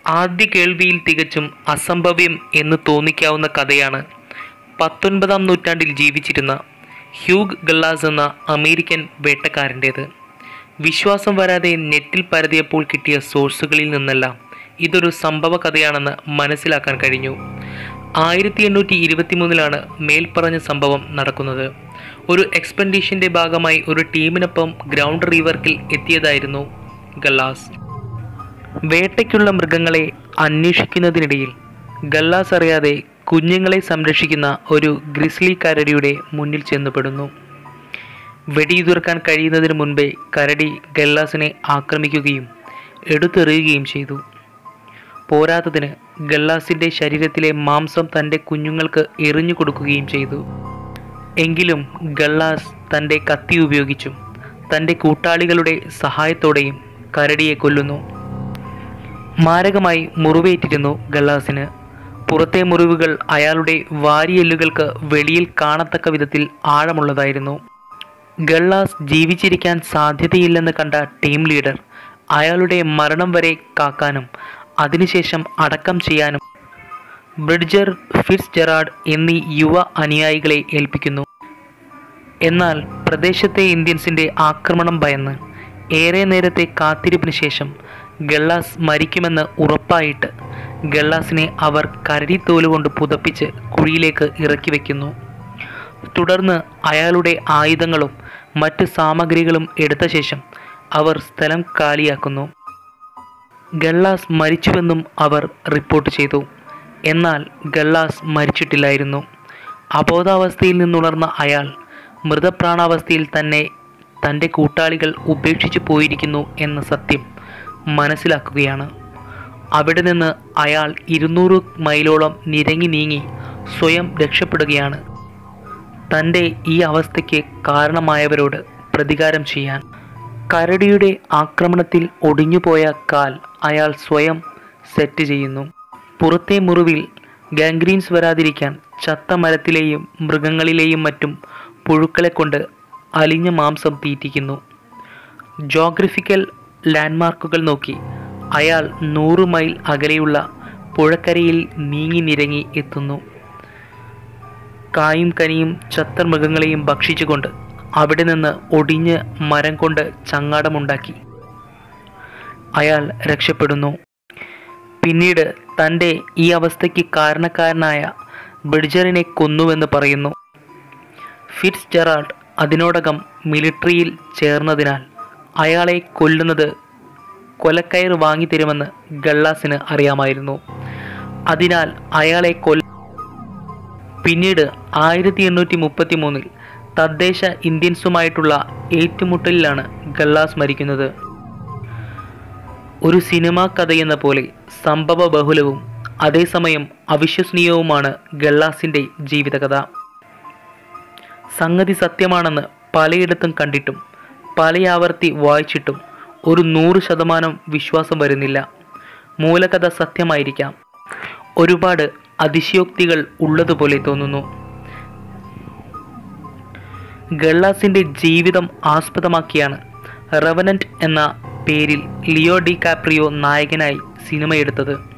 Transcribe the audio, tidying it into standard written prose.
ആദ്യ കേൾവിയിൽ തികച്ചും അസംഭവ്യം എന്ന് തോന്നിക്കാവുന്ന കഥയാണ് 19-ാം നൂറ്റാണ്ടിൽ ജീവിച്ചിരുന്ന ഹ്യൂഗ് ഗല്ലാസ് എന്ന അമേരിക്കൻ വേട്ടക്കാരൻ്റേത്. വിശ്വാസം വരാതെ നെറ്റിൽ പരതിയപ്പോൾ കിട്ടിയ സോഴ്സുകളിൽ നിന്നെല്ലാം ഇതൊരു സംഭവ കഥയാണെന്ന് മനസ്സിലാക്കാൻ കഴിഞ്ഞു. 1823 മേൽപ്പറഞ്ഞ സംഭവം നടക്കുന്നത്. ഒരു എക്സ്പെഡിഷൻ്റെ ഭാഗമായി ഒരു ടീമിനൊപ്പം ഗ്രൗണ്ട് റീവർക്കിൽ എത്തിയതായിരുന്നു ഗല്ലാസ്. വേട്ടയ്ക്കുള്ള മൃഗങ്ങളെ അന്വേഷിക്കുന്നതിനിടയിൽ ഗല്ലാസ് അറിയാതെ കുഞ്ഞുങ്ങളെ സംരക്ഷിക്കുന്ന ഒരു ഗ്രിസ്ലി കരടിയുടെ മുന്നിൽ ചെന്നുപെടുന്നു. വെടിയുതിർക്കാൻ കഴിയുന്നതിന് മുൻപേ കരടി ഗല്ലാസിനെ ആക്രമിക്കുകയും എടുത്തെറിയുകയും ചെയ്തു. പോരാത്തതിന് ഗല്ലാസിൻ്റെ ശരീരത്തിലെ മാംസം തൻ്റെ കുഞ്ഞുങ്ങൾക്ക് എറിഞ്ഞു കൊടുക്കുകയും ചെയ്തു. എങ്കിലും ഗല്ലാസ് തൻ്റെ കത്തി ഉപയോഗിച്ചും തൻ്റെ കൂട്ടാളികളുടെ സഹായത്തോടെയും കരടിയെ കൊല്ലുന്നു. മാരകമായി മുറിവേറ്റിരുന്നു ഗല്ലാസിന്. പുറത്തെ മുറിവുകൾ അയാളുടെ വാരിയെല്ലുകൾക്ക് വെളിയിൽ കാണത്തക്ക വിധത്തിൽ ആഴമുള്ളതായിരുന്നു. ഗല്ലാസ് ജീവിച്ചിരിക്കാൻ സാധ്യതയില്ലെന്ന് കണ്ട ടീം ലീഡർ അയാളുടെ മരണം വരെ കാക്കാനും അതിനുശേഷം അടക്കം ചെയ്യാനും ബ്രിഡ്ജർ ഫിറ്റ്സ്ജെറാൾഡ് എന്നീ യുവ അനുയായികളെ ഏൽപ്പിക്കുന്നു. എന്നാൽ പ്രദേശത്തെ ഇന്ത്യൻസിൻ്റെ ആക്രമണം ഭയന്ന് ഏറെ നേരത്തെ കാത്തിരിപ്പിന് ശേഷം ഗല്ലാസ് മരിക്കുമെന്ന് ഉറപ്പായിട്ട് ഗല്ലാസിനെ അവർ കരടിത്തോലുകൊണ്ട് പുതപ്പിച്ച് കുഴിയിലേക്ക് ഇറക്കി വയ്ക്കുന്നു. തുടർന്ന് അയാളുടെ ആയുധങ്ങളും മറ്റ് സാമഗ്രികളും എടുത്ത ശേഷം അവർ സ്ഥലം കാലിയാക്കുന്നു. ഗല്ലാസ് മരിച്ചുവെന്നും അവർ റിപ്പോർട്ട് ചെയ്തു. എന്നാൽ ഗല്ലാസ് മരിച്ചിട്ടില്ലായിരുന്നു. അബോധാവസ്ഥയിൽ നിന്നുണർന്ന അയാൾ മൃതപ്രാണാവസ്ഥയിൽ തന്നെ തൻ്റെ കൂട്ടാളികൾ ഉപേക്ഷിച്ചു പോയിരിക്കുന്നു എന്ന സത്യം മനസ്സിലാക്കുകയാണ്. അവിടെ നിന്ന് അയാൾ 200 മൈലോളം നിരങ്ങി നീങ്ങി സ്വയം രക്ഷപ്പെടുകയാണ്, തൻ്റെ ഈ അവസ്ഥയ്ക്ക് കാരണമായവരോട് പ്രതികാരം ചെയ്യാൻ. കരടിയുടെ ആക്രമണത്തിൽ ഒടിഞ്ഞുപോയ കാൽ അയാൾ സ്വയം സെറ്റ് ചെയ്യുന്നു. പുറത്തെ മുറിവിൽ ഗാംഗ്രീൻസ് വരാതിരിക്കാൻ ചത്ത മരത്തിലെയും മൃഗങ്ങളിലെയും മറ്റും പുഴുക്കളെ കൊണ്ട് അലിഞ്ഞ മാംസം തീറ്റിക്കുന്നു. ജോഗ്രഫിക്കൽ ലാൻഡ്മാർക്കുകൾ നോക്കി അയാൾ 100 മൈൽ അകലെയുള്ള പുഴക്കരയിൽ നീങ്ങി നിരങ്ങി എത്തുന്നു. കായും കനിയും ചത്ത മൃഗങ്ങളെയും ഭക്ഷിച്ചുകൊണ്ട് അവിടെ നിന്ന് ഒടിഞ്ഞ് മരം കൊണ്ട് ചങ്ങാടമുണ്ടാക്കി അയാൾ രക്ഷപ്പെടുന്നു. പിന്നീട് തൻ്റെ ഈ അവസ്ഥയ്ക്ക് കാരണക്കാരനായ ബ്രിഡ്ജറിനെ കൊന്നുവെന്ന് പറയുന്നു. ഫിറ്റ്സ്ജെറാൾഡ് അതിനോടകം മിലിട്ടറിയിൽ ചേർന്നതിനാൽ അയാളെ കൊല്ലുന്നത് കൊലക്കയർ വാങ്ങിത്തരുമെന്ന് ഗല്ലാസിന് അറിയാമായിരുന്നു. അതിനാൽ അയാളെ പിന്നീട് 1833 തദ്ദേശ ഇന്ത്യൻസുമായിട്ടുള്ള ഏറ്റുമുട്ടലിലാണ് ഗല്ലാസ് മരിക്കുന്നത്. ഒരു സിനിമാ കഥയെന്ന പോലെ സംഭവ ബഹുലവും അതേസമയം അവിശ്വസനീയവുമാണ് ഗല്ലാസിൻ്റെ ജീവിതകഥ. സംഗതി സത്യമാണെന്ന് പലയിടത്തും കണ്ടിട്ടും പലയാവർത്തി വായിച്ചിട്ടും ഒരു 100% വിശ്വാസം വരുന്നില്ല. മൂലകഥ സത്യമായിരിക്കാം. ഒരുപാട് അതിശയോക്തികൾ ഉള്ളതുപോലെ തോന്നുന്നു. ഗല്ലാസിൻ്റെ ജീവിതം ആസ്പദമാക്കിയാണ് റെവനന്റ് എന്ന പേരിൽ ലിയോ ഡി കാപ്രിയോ നായകനായി സിനിമയെടുത്തത്.